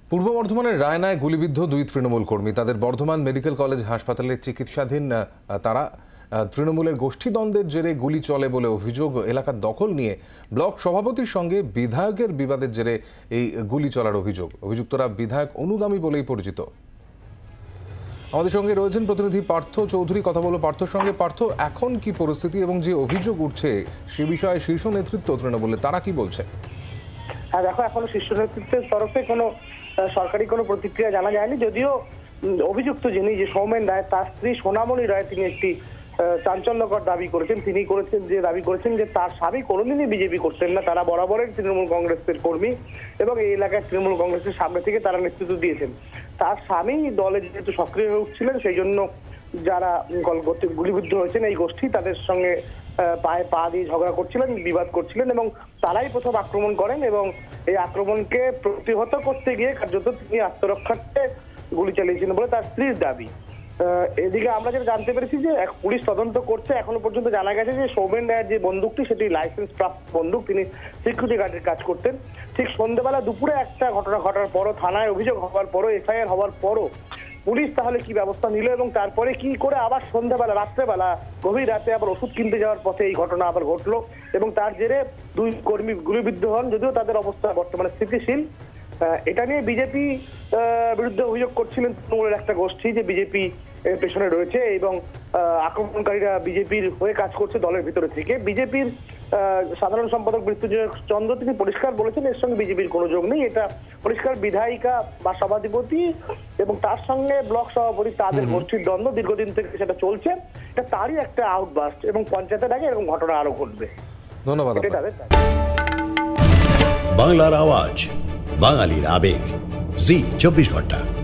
পূর্ব বর্ধমানের রায়নায় গুলিবিদ্ধ দুই তৃণমূল কর্মী। তাদের বর্ধমান মেডিকেল কলেজ হাসপাতালে চিকিৎসাধীন। তারা তৃণমূলের গোষ্ঠীদ্বন্দ্বের জেরে গুলি চলে বলে অভিযোগ। এলাকার দখল নিয়ে ব্লক সভাপতির সঙ্গে বিধায়কের বিবাদের জেরে এই গুলি চলার অভিযোগ। অভিযুক্তরা বিধায়ক অনুগামী বলেই পরিচিত। আমাদের সঙ্গে রয়েছেন প্রতিনিধি পার্থ চৌধুরী। কথা বলবো পার্থর সঙ্গে। পার্থ, এখন কি পরিস্থিতি এবং যে অভিযোগ উঠছে সে বিষয়ে শীর্ষ নেতৃত্ব তৃণমূলের তারা কি বলছে? হ্যাঁ দেখো, এখনো শীর্ষ নেতৃত্বের তরফে কোনো সরকারি কোনো প্রতিক্রিয়া জানা যায়নি। যদিও অভিযুক্ত যিনি যে সৌমেন রায়, তার স্ত্রী সোনামণি রায়, তিনি একটি চাঞ্চল্যকর দাবি করেছেন। তিনি দাবি করেছেন যে তার স্বামী কোনোদিনই বিজেপি করতেন না, তারা বরাবরই তৃণমূল কংগ্রেসের কর্মী এবং এই এলাকায় তৃণমূল কংগ্রেসের সামনে থেকে তারা নেতৃত্ব দিয়েছেন। তার স্বামী দলে যেহেতু সক্রিয় হয়ে উঠছিলেন, সেই জন্য যারা গুলিবিদ্ধ হয়েছেন এই গোষ্ঠী তাদের সঙ্গে পায়ে পা দিয়ে ঝগড়া করছিলেন, বিবাদ করছিলেন এবং তারাই প্রথম আক্রমণ করেন এবং এই আক্রমণকে প্রতিহত করতে গিয়ে কার্যত তিনি আত্মরক্ষার্থে গুলি চালিয়েছেন বলে তার স্ত্রীর দাবি। এদিকে আমরা যেটা জানতে পেরেছি যে পুলিশ তদন্ত করছে। এখনো পর্যন্ত জানা গেছে যে সৌমেন রায়ের যে বন্দুকটি সেটি লাইসেন্স প্রাপ্ত বন্দুক, তিনি সিকিউরিটি গার্ডের কাজ করতেন। ঠিক সন্ধ্যেবেলা দুপুরে একটা ঘটনা ঘটার পরও, থানায় অভিযোগ হওয়ার পরও, এফআইআর হওয়ার পরও পুলিশ তাহলে কি ব্যবস্থা নিল এবং তারপরে কি করে আবার সন্ধ্যাবেলা, রাত্রেবেলা, গভীর রাতে আবার ওষুধ কিনতে যাওয়ার পথে এই ঘটনা আবার ঘটলো এবং তার জেরে দুই কর্মী গুলিবিদ্ধ হন। যদিও তাদের অবস্থা বর্তমানে স্থিতিশীল। এটা নিয়ে বিজেপি বিরুদ্ধে অভিযোগ করছিলেন তৃণমূলের একটা গোষ্ঠী যে বিজেপি পেছনে রয়েছে এবং আক্রমণকারীরা বিজেপির হয়ে কাজ করছে দলের ভিতরে থেকে। বিজেপির সাধারণ সম্পাদক মৃত্যুঞ্জয় চন্দ্র তিনি পরিষ্কার বলেছেন এর সঙ্গে বিজেপির কোনো যোগ নেই। এটা পরিষ্কার বিধায়িকা বা সভাধিপতি এবং তার সঙ্গে ব্লক সভাপতি, তাদের গোষ্ঠীর দ্বন্দ্ব দীর্ঘদিন থেকে সেটা চলছে। এটা তারই একটা আউটবাস্ট এবং পঞ্চায়েতের আগে এরকম ঘটনা আরো ঘটবে। ধন্যবাদ। বাংলার আওয়াজ, বাঙালির আবেগ, জি 24 ঘন্টা।